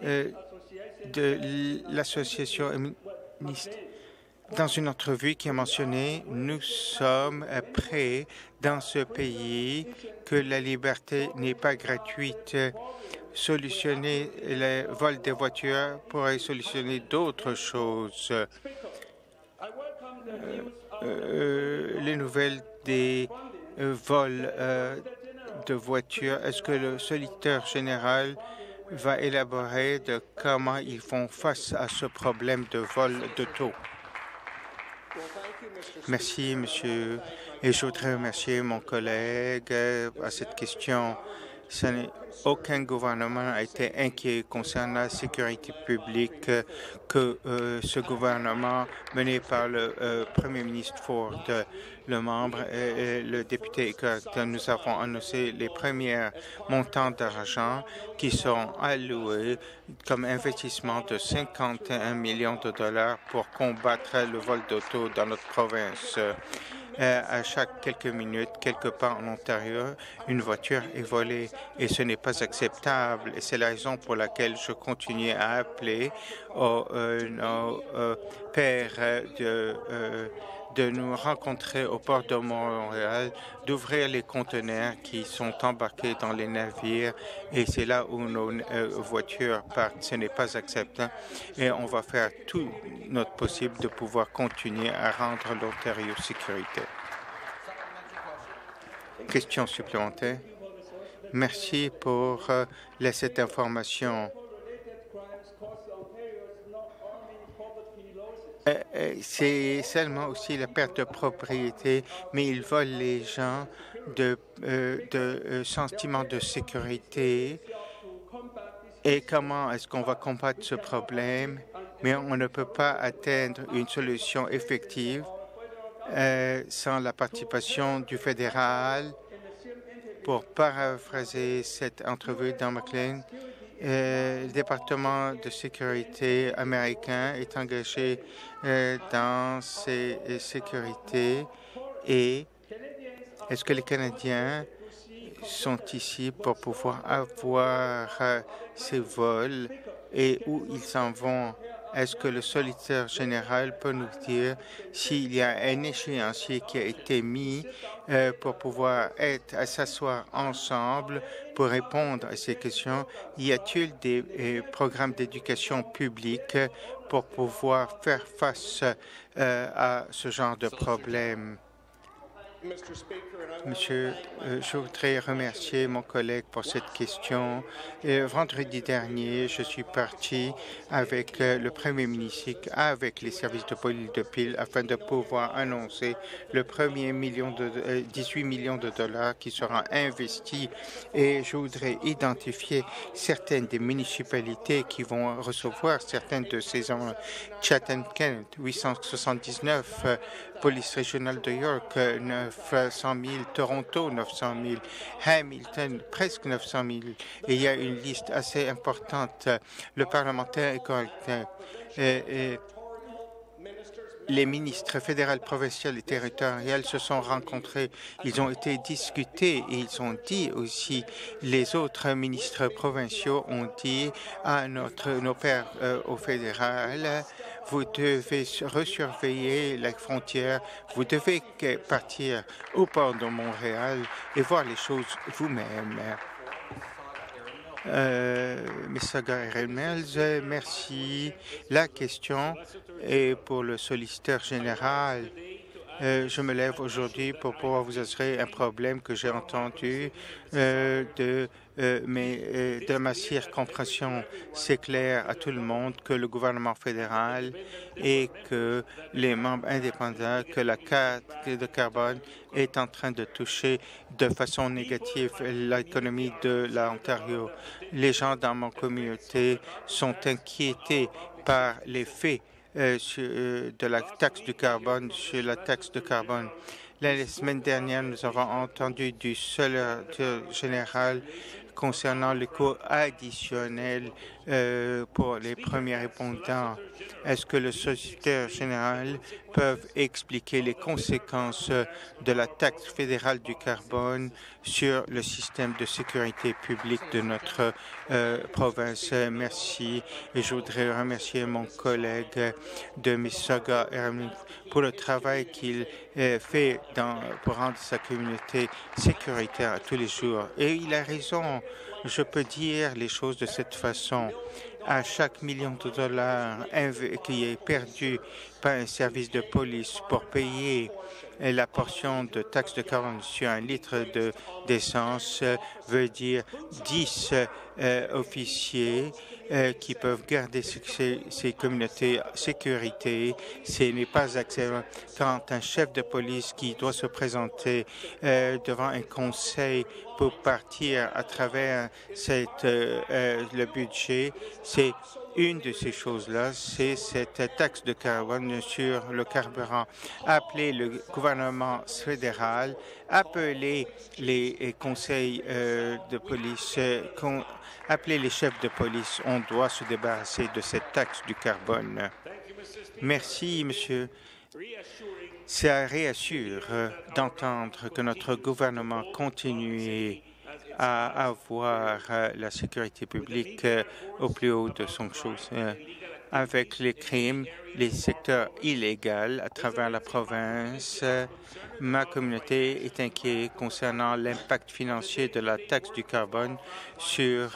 Speaker 3: de l'association dans une entrevue qui a mentionné « Nous sommes prêts dans ce pays que la liberté n'est pas gratuite. Solutionner le vol des voitures pourrait solutionner d'autres choses. » Les nouvelles des vols de voitures, est-ce que le solliciteur général va élaborer de comment ils font face à ce problème de vol d'auto? Merci, monsieur. Et je voudrais remercier mon collègue à cette question. Aucun gouvernement n'a été inquiet concernant la sécurité publique que ce gouvernement mené par le Premier ministre Ford, le membre et le député Eckert. Nous avons annoncé les premiers montants d'argent qui sont alloués comme investissement de 51 millions de dollars pour combattre le vol d'auto dans notre province. À chaque quelques minutes, quelque part en Ontario, une voiture est volée et ce n'est pas acceptable. Et c'est la raison pour laquelle je continue à appeler nos pères de nous rencontrer au port de Montréal, d'ouvrir les conteneurs qui sont embarqués dans les navires et c'est là où nos voitures partent. Ce n'est pas acceptable et on va faire tout notre possible de pouvoir continuer à rendre l'Ontario sécuritaire. Question supplémentaire. Merci pour cette information. C'est seulement aussi la perte de propriété, mais ils volent les gens de sentiment de sécurité. Et comment est-ce qu'on va combattre ce problème? Mais on ne peut pas atteindre une solution effective sans la participation du fédéral. Pour paraphraser cette entrevue dans McLean, le département de sécurité américain est engagé dans ces sécurités et est-ce que les Canadiens sont ici pour pouvoir avoir ces vols et où ils s'en vont? Est-ce que le solliciteur général peut nous dire s'il y a un échéancier qui a été mis pour pouvoir s'asseoir ensemble pour répondre à ces questions? Y a-t-il des programmes d'éducation publique pour pouvoir faire face à ce genre de problème? Monsieur, je voudrais remercier mon collègue pour cette question. Vendredi dernier, je suis parti avec le Premier ministre, avec les services de police de Peel, afin de pouvoir annoncer le premier 18 millions de dollars qui sera investi. Et je voudrais identifier certaines des municipalités qui vont recevoir certaines de ces enveloppes. Chatham-Kent, 879, police régionale de York, 900 000, Toronto, 900 000, Hamilton, presque 900 000. Et il y a une liste assez importante. Le parlementaire est correct. Les ministres fédéraux, provinciaux et territoriaux se sont rencontrés. Ils ont été discutés et ils ont dit aussi, les autres ministres provinciaux ont dit à nos pairs au fédéral, vous devez resurveiller la frontière, vous devez partir au port de Montréal et voir les choses vous-même. Mississauga et Reynolds, merci. La question est pour le solliciteur général. Je me lève aujourd'hui pour pouvoir vous assurer un problème que j'ai entendu de ma circompréhension. C'est clair à tout le monde que le gouvernement fédéral et que les membres indépendants, que la carte de carbone est en train de toucher de façon négative l'économie de l'Ontario. Les gens dans mon communauté sont inquiétés par les faits de la taxe du carbone, sur la taxe de carbone. La semaine dernière, nous avons entendu du solliciteur général concernant les coûts additionnels pour les premiers répondants. Est-ce que le solliciteur général peut expliquer les conséquences de la taxe fédérale du carbone sur le système de sécurité publique de notre province? Merci. Et je voudrais remercier mon collègue de Mississauga pour le travail qu'il fait pour rendre sa communauté sécuritaire à tous les jours. Et il a raison. Je peux dire les choses de cette façon. À chaque million de dollars qui est perdu par un service de police pour payer la portion de taxe de carbone sur un litre d'essence veut dire 10 officiers qui peuvent garder ces communautés sécurité. Ce n'est pas acceptable quand un chef de police qui doit se présenter devant un conseil pour partir à travers le budget, c'est une de ces choses-là, c'est cette taxe de carbone sur le carburant. Appelez le gouvernement fédéral, appelez les conseils de police, appelez les chefs de police. On doit se débarrasser de cette taxe du carbone. Merci, monsieur. Ça réassure d'entendre que notre gouvernement continue à avoir la sécurité publique au plus haut de son chose. Avec les crimes, les secteurs illégaux à travers la province, ma communauté est inquiète concernant l'impact financier de la taxe du carbone sur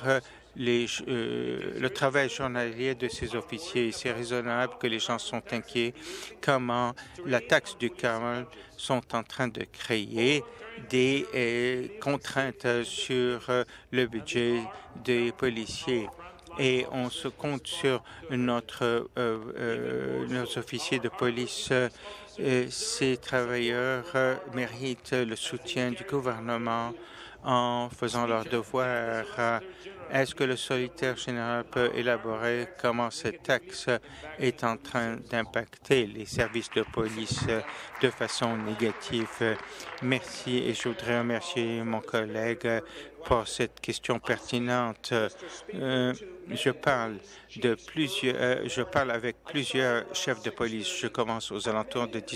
Speaker 3: le travail journalier de ces officiers. C'est raisonnable que les gens sont inquiets comment la taxe du carbone sont en train de créer des contraintes sur le budget des policiers. Et on se compte sur nos officiers de police. Ces travailleurs méritent le soutien du gouvernement en faisant leur devoir. Est-ce que le solitaire général peut élaborer comment cette taxe est en train d'impacter les services de police de façon négative? Merci et je voudrais remercier mon collègue pour cette question pertinente. Je parle avec plusieurs chefs de police. Je commence aux alentours de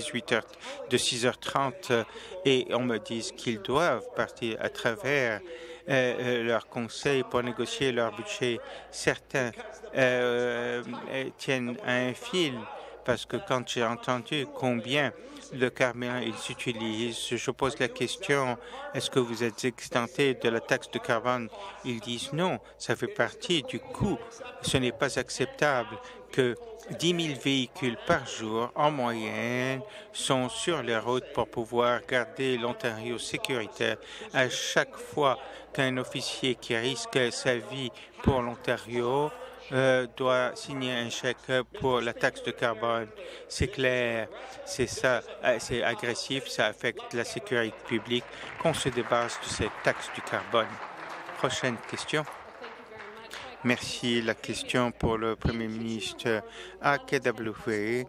Speaker 3: 6h30 et on me dit qu'ils doivent partir à travers leurs conseils pour négocier leur budget. Certains tiennent à un fil parce que quand j'ai entendu combien de carburant ils utilisent, je pose la question, est-ce que vous êtes exempté de la taxe de carbone? Ils disent non, ça fait partie du coût. Ce n'est pas acceptable que 10 000 véhicules par jour, en moyenne, sont sur les routes pour pouvoir garder l'Ontario sécuritaire. À chaque fois qu'un officier qui risque sa vie pour l'Ontario doit signer un chèque pour la taxe de carbone. C'est clair, c'est ça, c'est agressif, ça affecte la sécurité publique qu'on se débarrasse de cette taxe du carbone. Prochaine question. Merci. La question pour le Premier ministre à KW.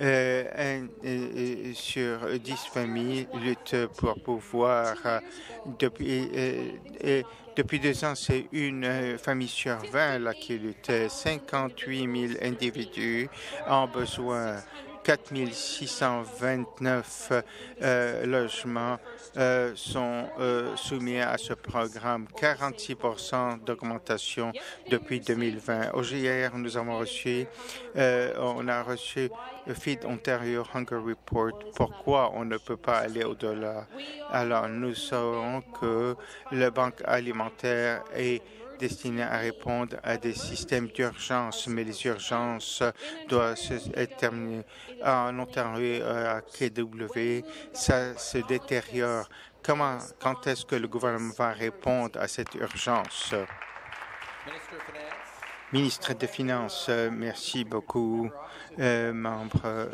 Speaker 3: Sur 10 familles luttent pour pouvoir depuis 2 ans, c'est une famille sur 20 là, qui lutte. 58 000 individus ont besoin. 4 629 logements sont soumis à ce programme. 46 % d'augmentation depuis 2020. Hier, nous avons reçu, on a reçu le Feed Ontario Hunger Report. Pourquoi on ne peut pas aller au-delà? Alors, nous savons que la Banque alimentaire est destinée à répondre à des systèmes d'urgence, mais les urgences doivent être terminées. En Ontario, à KW, ça se détériore. Quand est-ce que le gouvernement va répondre à cette urgence? Ministre des Finances, merci beaucoup, membres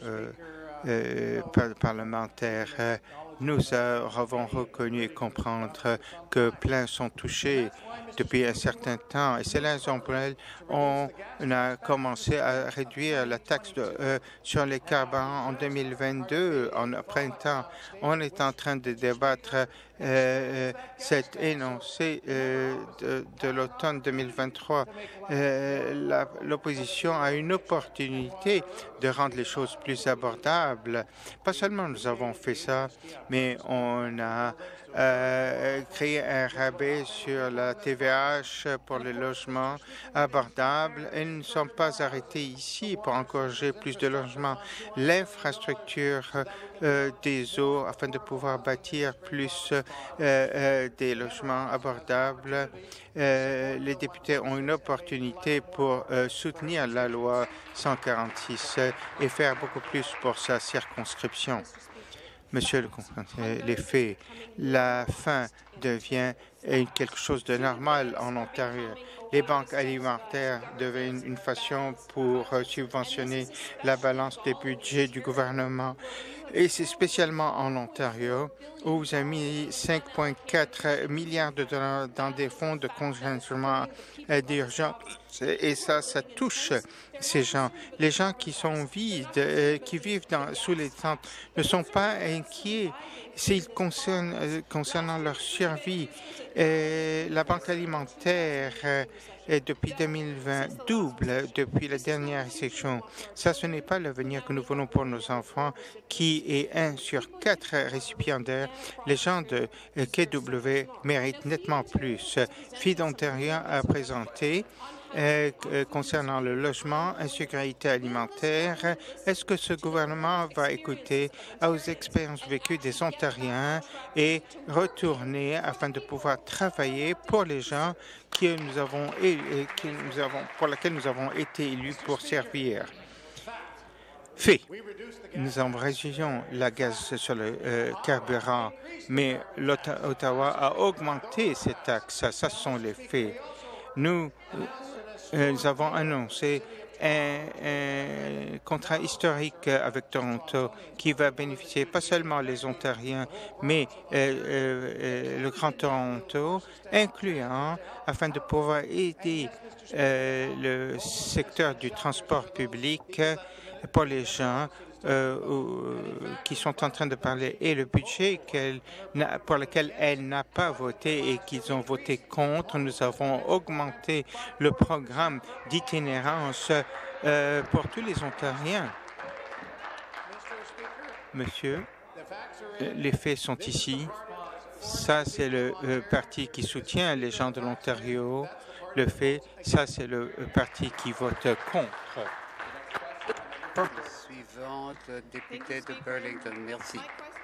Speaker 3: parlementaires. Nous avons reconnu et comprendre que plein sont touchés depuis un certain temps. Et c'est la raison pour laquelle on a commencé à réduire la taxe sur les carburants en 2022. En printemps, on est en train de débattre cet énoncé de l'automne 2023. L'opposition a une opportunité de rendre les choses plus abordables. Pas seulement nous avons fait ça, mais on a créé un rabais sur la TVH pour les logements abordables et nous ne sommes pas arrêtés ici pour encourager plus de logements. L'infrastructure des eaux afin de pouvoir bâtir plus des logements abordables. Les députés ont une opportunité pour soutenir la loi 146 et faire beaucoup plus pour sa circonscription. Monsieur le Président, les faits, la faim devient quelque chose de normal en Ontario. Les banques alimentaires deviennent une façon pour subventionner la balance des budgets du gouvernement. Et c'est spécialement en Ontario où vous avez mis 5,4 milliards de dollars dans des fonds de congénement d'urgence. Et ça touche ces gens. Les gens qui sont vides, qui vivent sous les tentes, ne sont pas inquiets concernant leur survie. Et la banque alimentaire depuis 2020 double depuis la dernière récession. Ça, ce n'est pas l'avenir que nous voulons pour nos enfants, qui est 1 sur 4 récipiendaires. Les gens de KW méritent nettement plus. Feed Ontario a présenté concernant le logement, insécurité alimentaire. Est-ce que ce gouvernement va écouter aux expériences vécues des Ontariens et retourner afin de pouvoir travailler pour les gens pour lesquels nous avons été élus pour servir? Fait. Nous avons réduit la gaz sur le carburant, mais l'Ottawa a augmenté ces taxes. Ça, ce sont les faits. Nous avons annoncé un contrat historique avec Toronto qui va bénéficier pas seulement les Ontariens, mais le Grand Toronto, incluant afin de pouvoir aider le secteur du transport public pour les gens qui sont en train de parler et le budget pour lequel elle n'a pas voté et qu'ils ont voté contre. Nous avons augmenté le programme d'itinérance pour tous les Ontariens. Monsieur, les faits sont ici. Ça, c'est le parti qui soutient les gens de l'Ontario. Le fait, ça, c'est le parti qui vote contre.
Speaker 4: Suivante, député de Burlington. Merci.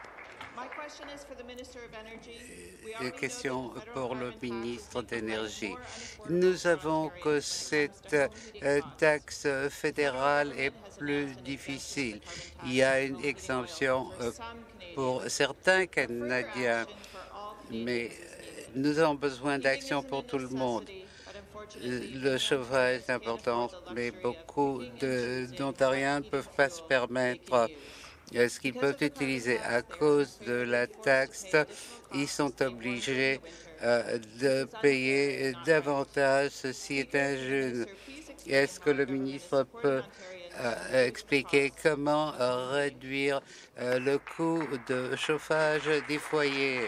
Speaker 4: Une question pour le ministre d'Énergie. Nous savons que cette taxe fédérale est plus difficile. Il y a une exemption pour certains Canadiens, mais nous avons besoin d'action pour tout le monde. Le chauffage est important, mais beaucoup d'Ontariens ne peuvent pas se permettre ce qu'ils peuvent utiliser. À cause de la taxe, ils sont obligés de payer davantage. Ceci est injuste. Est-ce que le ministre peut expliquer comment réduire le coût de chauffage des foyers?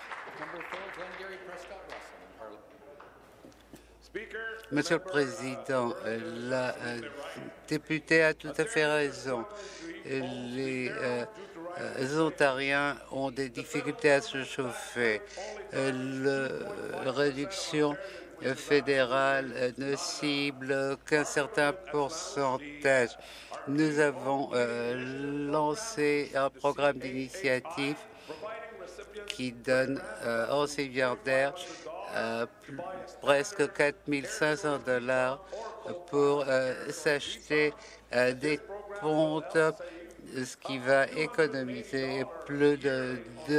Speaker 4: Monsieur le Président, la députée a tout à fait raison. Les Ontariens ont des difficultés à se chauffer. La réduction fédérale ne cible qu'un certain pourcentage. Nous avons lancé un programme d'initiative qui donne aux récipiendaires presque 4 500 $ pour s'acheter des pontes, ce qui va économiser plus de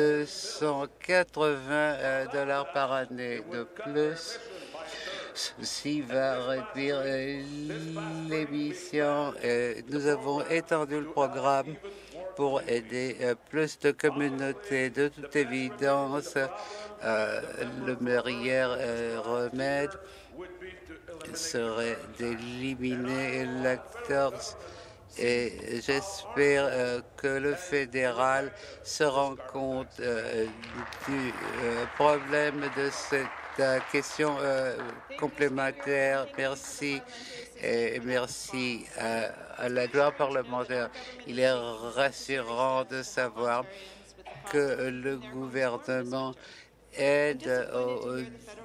Speaker 4: 280 $ par année de plus. Ceci va réduire l'émission. Nous avons étendu le programme pour aider plus de communautés. De toute évidence, le meilleur remède serait d'éliminer l'actorce et j'espère que le fédéral se rend compte du problème de cette question complémentaire. Merci et merci à la loi parlementaire. Il est rassurant de savoir que le gouvernement aide aux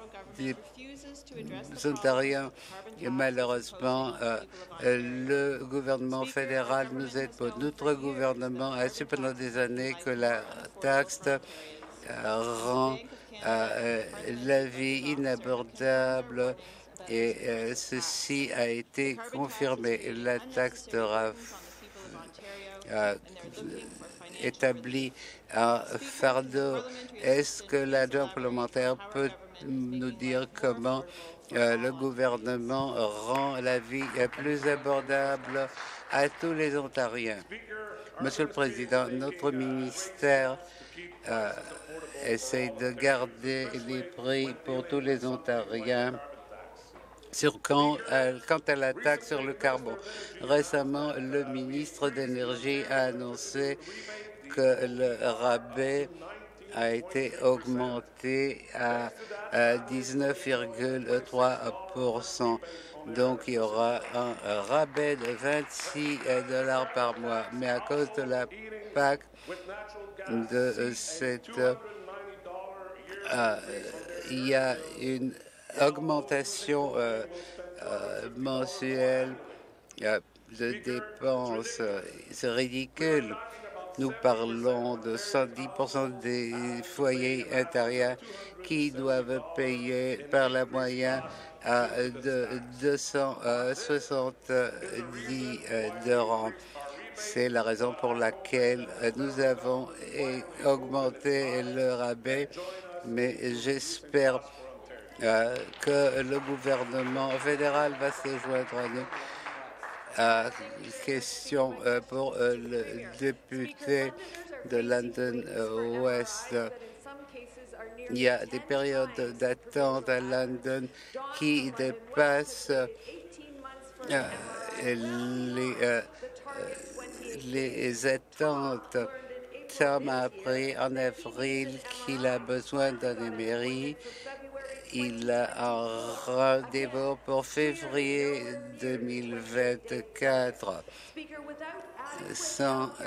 Speaker 4: Ontariens. Et malheureusement, le gouvernement fédéral nous aide pas. Notre gouvernement a su pendant des années que la taxe rend la vie inabordable et ceci a été confirmé. La taxe sera établie un fardeau. Est-ce que l'adjoint parlementaire peut nous dire comment le gouvernement rend la vie plus abordable à tous les Ontariens? Monsieur le Président, notre ministère essaye de garder les prix pour tous les Ontariens quant à la taxe sur le carbone. Récemment, le ministre d'Énergie a annoncé que le rabais a été augmenté à 19,3%. Donc, il y aura un rabais de 26 $ par mois. Mais à cause de la PAC, de cette, il y a une augmentation mensuelle de dépenses. C'est ridicule. Nous parlons de 110% des foyers intérieurs qui doivent payer par la moyenne de 270 $. C'est la raison pour laquelle nous avons augmenté le rabais, mais j'espère que le gouvernement fédéral va se joindre à nous. Question pour le député de London West. Il y a des périodes d'attente à London qui dépassent les attentes. Tom a appris en avril qu'il a besoin d'un émérite. Il a un rendez-vous pour février 2024. Sans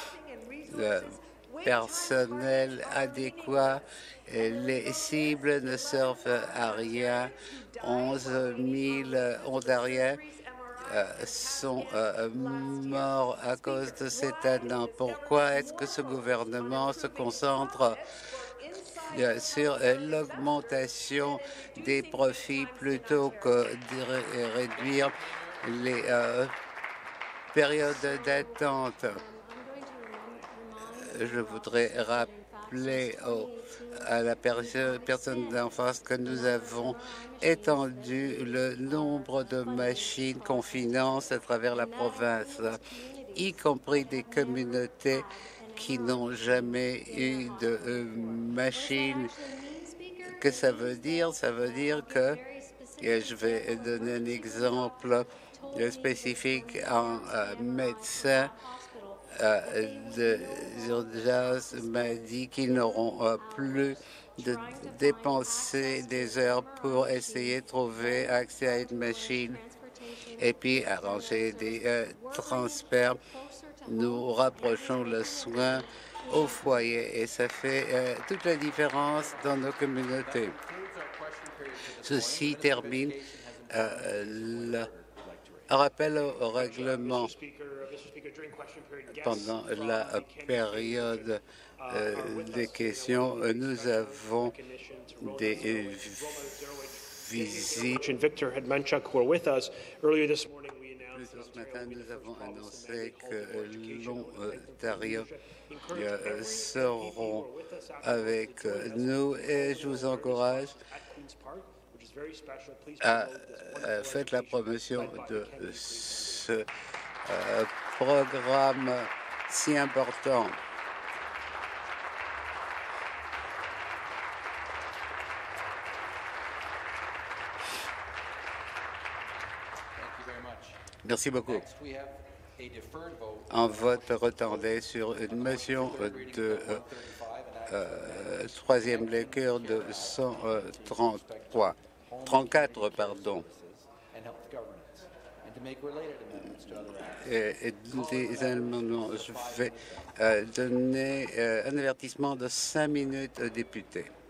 Speaker 4: personnel adéquat, les cibles ne servent à rien. 11 000 Ontariens sont morts à cause de cet an. Pourquoi est-ce que ce gouvernement se concentre sur l'augmentation des profits plutôt que de réduire les périodes d'attente? Je voudrais rappeler à la personne d'en face que nous avons étendu le nombre de machines qu'on finance à travers la province, y compris des communautés qui n'ont jamais eu de machine. Que ça veut dire? Ça veut dire que, et je vais donner un exemple spécifique, un médecin d'urgence m'a dit qu'ils n'auront plus de dépenser des heures pour essayer de trouver accès à une machine et puis arranger des transferts. Nous rapprochons le soin au foyer et ça fait toute la différence dans nos communautés. Ceci termine le rappel au règlement. Pendant la période des questions, nous avons des visites. Plus tôt ce matin, nous avons annoncé que l'Ontario seront avec nous et je vous encourage à faire la promotion de ce programme si important. Merci beaucoup. Un vote retardé sur une motion de troisième lecture de 134, pardon. Et des amendements. Je vais donner un avertissement de 5 minutes aux députés.